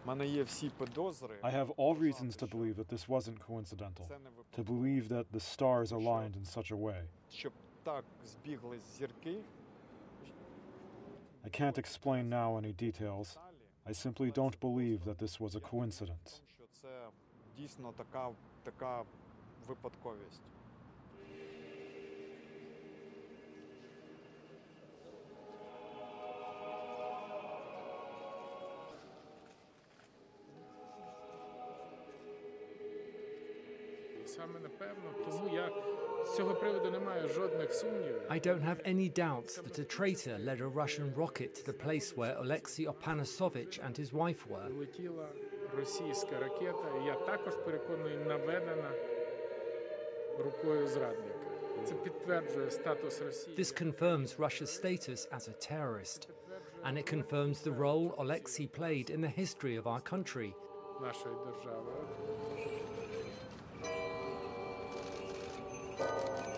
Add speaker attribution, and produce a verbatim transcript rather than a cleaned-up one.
Speaker 1: I have all reasons to believe that this wasn't coincidental, to believe that the stars aligned in such a way. I can't explain now any details. I simply don't believe that this was a coincidence.
Speaker 2: I don't have any doubts that a traitor led a Russian rocket to the place where Oleksiy and his wife were. This confirms Russia's status as a terrorist, and it confirms the role Oleksiy played in the history of our country.
Speaker 3: Thank you.